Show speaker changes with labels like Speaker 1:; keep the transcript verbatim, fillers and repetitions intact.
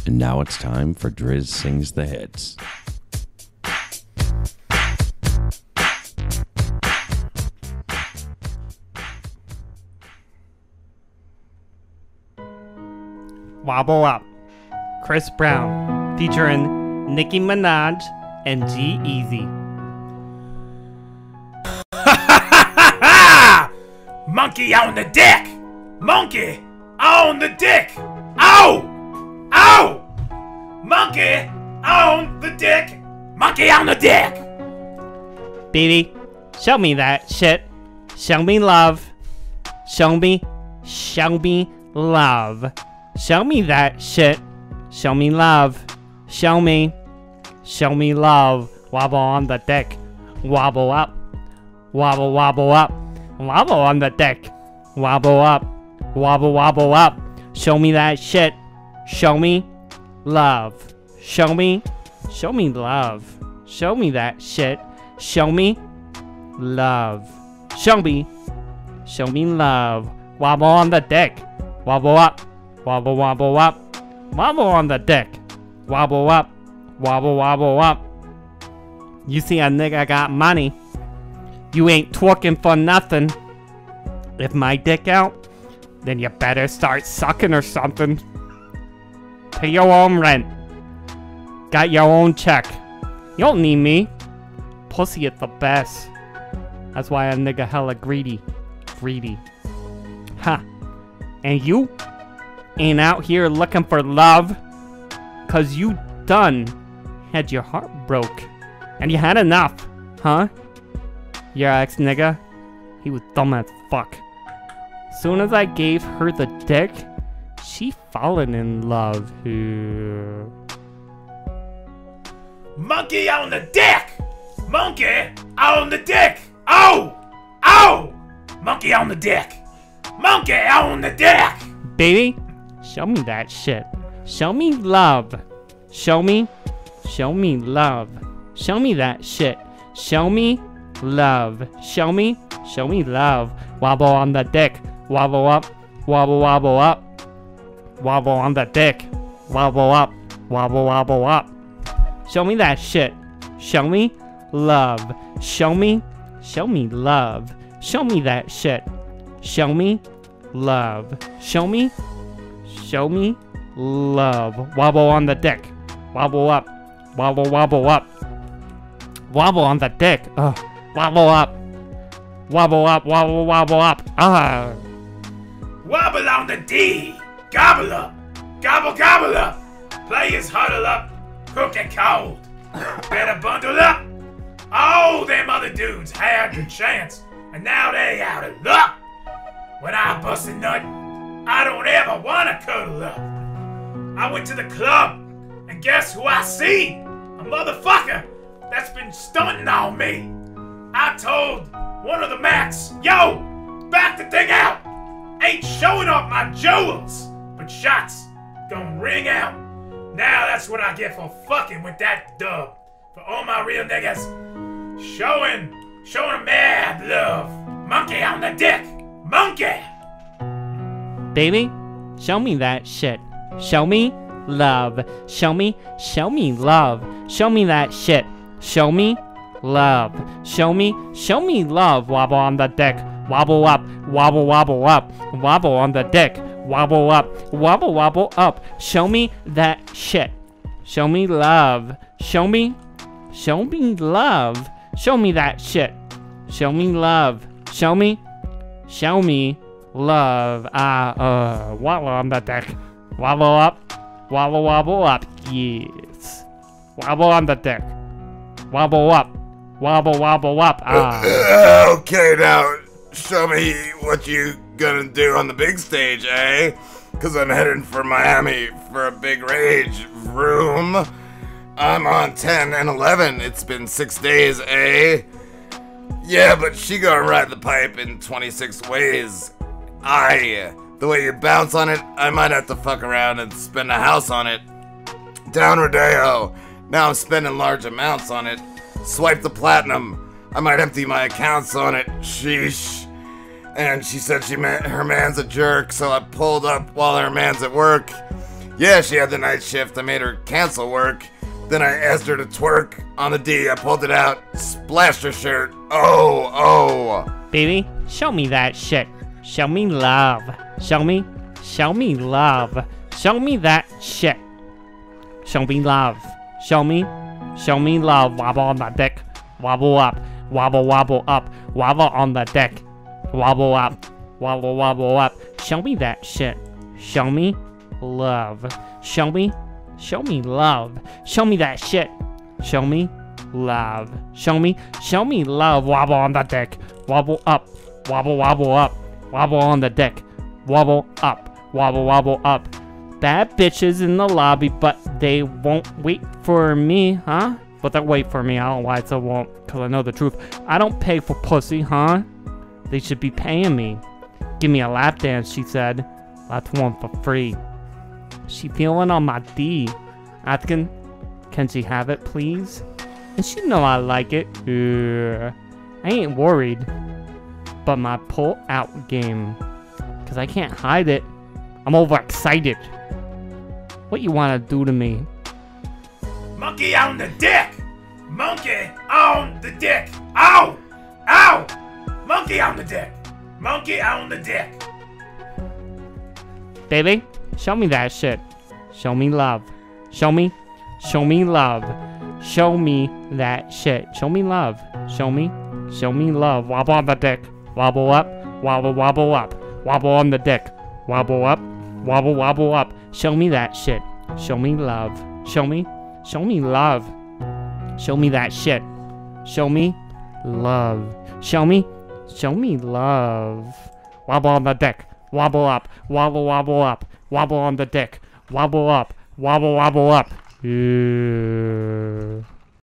Speaker 1: And now it's time for Driz Sings the Hits.
Speaker 2: Wobble Up, Chris Brown, featuring Nicki Minaj and G-Eazy.
Speaker 3: Monkey on the dick! Monkey on the dick! Ow! Ow! Monkey on the dick! Monkey on the dick!
Speaker 2: Baby, show me that shit. Show me love. Show me, show me love. Show me that shit. Show me love. Show me. Show me love. Wobble on the dick. Wobble up. Wobble, wobble up. Wobble on the dick. Wobble up. Wobble, wobble up. Show me that shit. Show me love. Show me. Show me love. Show me that shit. Show me love. Show me. Show me love. Wobble on the dick. Wobble up. Wobble, wobble up. Wobble on the dick. Wobble up. Wobble, wobble up. You see a nigga got money. You ain't twerking for nothing. If my dick out, then you better start sucking or something. Pay your own rent. Got your own check. You don't need me. Pussy at the best. That's why a nigga hella greedy. Greedy. Ha. Huh. And you ain't out here looking for love, cause you done had your heart broke and you had enough, huh? Your ex nigga, he was dumb as fuck. Soon as I gave her the dick, she fallen in love.
Speaker 3: Monkey on the dick! Monkey on the dick! Oh! Oh! Monkey on the dick! Monkey on the dick!
Speaker 2: Baby, show me that shit. Show me love. Show me. Show me love. Show me that shit. Show me love. Show me. Show me love. Wobble on the dick. Wobble up. Wobble, wobble up. Wobble on the dick. Wobble up. Wobble, wobble up. Show me that shit. Show me love. Show me. Show me love. Show me that shit. Show me love. Show me. Show me love. Wobble on the dick. Wobble up. Wobble, wobble up. Wobble on the dick. Ugh. Wobble up. Wobble up. Wobble, wobble up. Ah.
Speaker 3: Wobble on the D. Gobble up. Gobble, gobble up. Players huddle up. Cook and cold. Better bundle up. All them other dudes had the chance, and now they out of luck. When I bust a nut, I don't ever wanna cuddle up. I went to the club, and guess who I see? A motherfucker that's been stunting on me. I told one of the Macs, yo, back the thing out. Ain't showing off my jewels, but shots gon' ring out. Now that's what I get for fucking with that dub. For all my real niggas, showing, showing a mad love. Monkey on the dick. Monkey!
Speaker 2: Baby, show me that shit. Show me love. Show me, show me love. Show me that shit. Show me love. Show me, show me love. Wobble on the dick. Wobble up. Wobble, wobble up. Wobble on the dick. Wobble up. Wobble, wobble up. Show me that shit. Show me love. Show me, show me love. Show me that shit. Show me love. Show me. Show me love. Ah, uh, wobble on the dick. Wobble up. Wobble, wobble up. Yes. Wobble on the dick. Wobble up. Wobble, wobble up. Ah.
Speaker 4: Uh, okay, now, show me what you gonna do on the big stage, eh? Cause I'm heading for Miami for a big rage room. I'm on ten and eleven. It's been six days, eh? Yeah, but she gonna ride the pipe in twenty-six ways. I, the way you bounce on it, I might have to fuck around and spend a house on it. Down Rodeo. Now I'm spending large amounts on it. Swipe the platinum. I might empty my accounts on it. Sheesh. And she said she meant her man's a jerk, so I pulled up while her man's at work. Yeah, she had the night shift. I made her cancel work. Then I asked her to twerk on the D. I pulled it out, splashed her shirt. Oh, oh.
Speaker 2: Baby, show me that shit. Show me love. Show me, show me love. Show me that shit. Show me love. Show me, show me love. Wobble on the dick. Wobble up. Wobble, wobble up. Wobble on the dick. Wobble up. Wobble, wobble up. Show me that shit. Show me love. Show me, show me love. Show me that shit. Show me love. Show me, show me love. Wobble on the dick. Wobble up. Wobble, wobble up. Wobble on the dick. Wobble up. Wobble, wobble up. Bad bitches in the lobby, but they won't wait for me, huh? But they'll wait for me. I don't know why they won't, because I know the truth. I don't pay for pussy, huh? They should be paying me. Give me a lap dance, she said. That's one for free. She feeling on my D. Asking, can she have it, please? And she know I like it. Uh, I ain't worried. But my pull-out game. Because I can't hide it. I'm overexcited. What you want to do to me?
Speaker 3: Monkey on the dick! Monkey on the dick! Ow! Ow! Monkey on the dick! Monkey on the dick!
Speaker 2: Baby, show me that shit. Show me love. Show me. Show me love. Show me that shit. Show me love. Show me. Show me love. Wobble on the dick. Wobble up. Wobble, wobble up. Wobble on the dick. Wobble up. Wobble, wobble up. Show me that shit. Show me love. Show me. Show me love. Show me that shit. Show me love. Show me. Show me love. Wobble on the dick. Wobble up. Wobble, wobble up. Wobble on the dick. Wobble up. Wobble, wobble up. Yeah.